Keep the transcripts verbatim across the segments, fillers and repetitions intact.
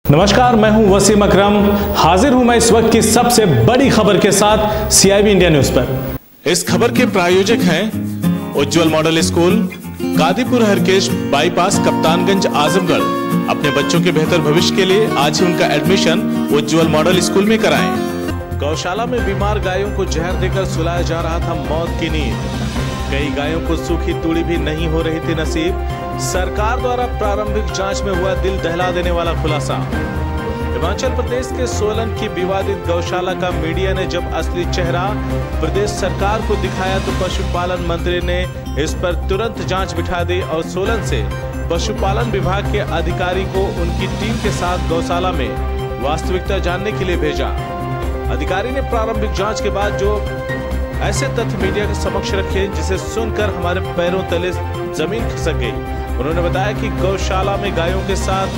नमस्कार, मैं हूं वसीम अकरम। हाजिर हूं मैं इस वक्त की सबसे बड़ी खबर के साथ सीआईबी इंडिया न्यूज पर। इस खबर के प्रायोजक हैं Ujjwal model school, Kadipur Harkesh bypass, Kaptanganj, Azamgarh. अपने बच्चों के बेहतर भविष्य के लिए आज ही उनका एडमिशन उज्जवल मॉडल स्कूल में कराएं। गौशाला में बीमार गायों को जहर देकर सुलाया जा रहा था मौत की नींद। कई गायों को सूखी तूड़ी भी नहीं हो रही थी नसीब। सरकार द्वारा प्रारंभिक जांच में हुआ दिल दहला देने वाला खुलासा। हिमाचल प्रदेश के सोलन की विवादित गौशाला का मीडिया ने जब असली चेहरा प्रदेश सरकार को दिखाया तो पशुपालन मंत्री ने इस पर तुरंत जांच बिठा दी और सोलन से पशुपालन विभाग के अधिकारी को उनकी टीम के साथ गौशाला में वास्तविकता जानने के लिए भेजा। अधिकारी ने प्रारंभिक जांच के बाद जो ऐसे तथ्य मीडिया के समक्ष रखे जिसे सुनकर हमारे पैरों तले जमीन खिसक गई। उन्होंने बताया कि गौशाला में गायों के साथ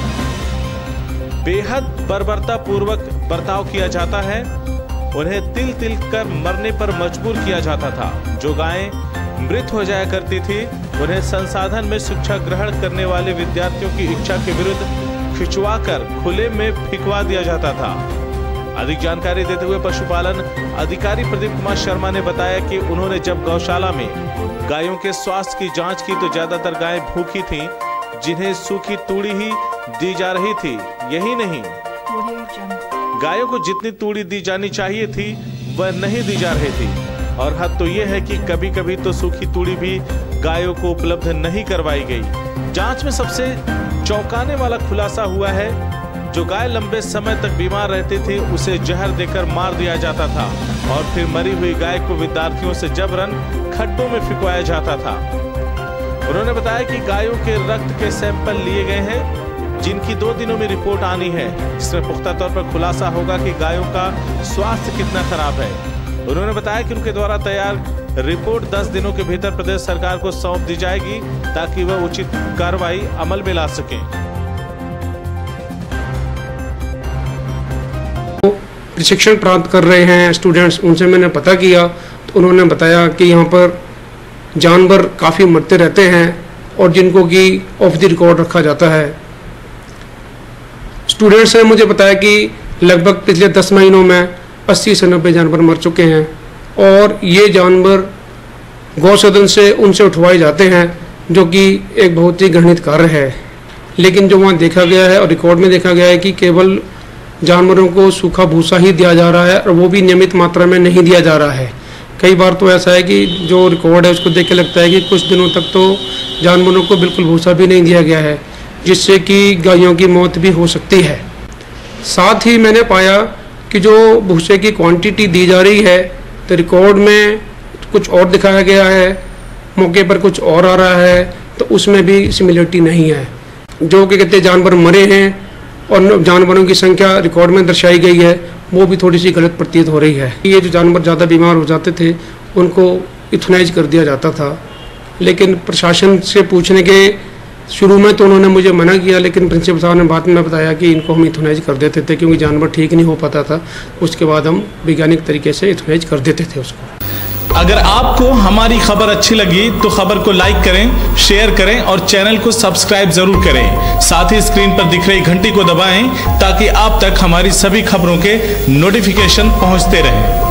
बेहद बर्बरता पूर्वक बर्ताव किया जाता है। उन्हें तिल तिल कर मरने पर मजबूर किया जाता था। जो गायें मृत हो जाया करती थी उन्हें संसाधन में शिक्षा ग्रहण करने वाले विद्यार्थियों की इच्छा के विरुद्ध खिंचवाकर खुले में फिकवा दिया जाता था। अधिक जानकारी देते हुए पशुपालन अधिकारी प्रदीप कुमार शर्मा ने बताया कि उन्होंने जब गौशाला में गायों के स्वास्थ्य की जांच की तो ज्यादातर गायें भूखी थीं, जिन्हें सूखी तूड़ी ही दी जा रही थी। यही नहीं, गायों को जितनी तूड़ी दी जानी चाहिए थी वह नहीं दी जा रही थी। और हद तो यह है कि कभी कभी तो सूखी तूड़ी भी गायों को उपलब्ध नहीं करवाई गई। जांच में सबसे चौंकाने वाला खुलासा हुआ है, जो गाय लंबे समय तक बीमार रहती थी उसे जहर देकर मार दिया जाता था और फिर मरी हुई गाय को विद्यार्थियों से जबरन खड्डों में फिकवाया जाता था। उन्होंने बताया कि गायों के रक्त के सैंपल लिए गए हैं, जिनकी दो दिनों में रिपोर्ट आनी है, जिसमें पुख्ता तौर पर खुलासा होगा कि गायों का स्वास्थ्य कितना खराब है। उन्होंने बताया कि उनके द्वारा तैयार रिपोर्ट दस दिनों के भीतर प्रदेश सरकार को सौंप दी जाएगी ताकि वह उचित कार्रवाई अमल में ला सके। प्रशिक्षण प्राप्त कर रहे हैं स्टूडेंट्स, उनसे मैंने पता किया तो उन्होंने बताया कि यहाँ पर जानवर काफ़ी मरते रहते हैं और जिनको कि ऑफ द रिकॉर्ड रखा जाता है। स्टूडेंट्स ने मुझे बताया कि लगभग पिछले दस महीनों में अस्सी से नब्बे जानवर मर चुके हैं और ये जानवर गौसदन से उनसे उठवाए जाते हैं, जो कि एक बहुत ही घृणित कार्य है। लेकिन जो वहाँ देखा गया है और रिकॉर्ड में देखा गया है कि केवल जानवरों को सूखा भूसा ही दिया जा रहा है और वो भी नियमित मात्रा में नहीं दिया जा रहा है। कई बार तो ऐसा है कि जो रिकॉर्ड है उसको देख के लगता है कि कुछ दिनों तक तो जानवरों को बिल्कुल भूसा भी नहीं दिया गया है, जिससे कि गायों की मौत भी हो सकती है। साथ ही मैंने पाया कि जो भूसे की क्वांटिटी दी जा रही है तो रिकॉर्ड में कुछ और दिखाया गया है, मौके पर कुछ और आ रहा है, तो उसमें भी सिमिलरिटी नहीं है। जो कि कहते जानवर मरे हैं और जानवरों की संख्या रिकॉर्ड में दर्शाई गई है वो भी थोड़ी सी गलत प्रतीत हो रही है। ये जो जानवर ज़्यादा बीमार हो जाते थे उनको इथेनाइज कर दिया जाता था, लेकिन प्रशासन से पूछने के शुरू में तो उन्होंने मुझे मना किया, लेकिन प्रिंसिपल साहब ने बाद में बताया कि इनको हम इथेनाइज कर देते थे क्योंकि जानवर ठीक नहीं हो पाता था। उसके बाद हम वैज्ञानिक तरीके से इथेनाइज कर देते थे उसको। अगर आपको हमारी खबर अच्छी लगी तो खबर को लाइक करें, शेयर करें और चैनल को सब्सक्राइब जरूर करें। साथ ही स्क्रीन पर दिख रही घंटी को दबाएं ताकि आप तक हमारी सभी खबरों के नोटिफिकेशन पहुंचते रहें।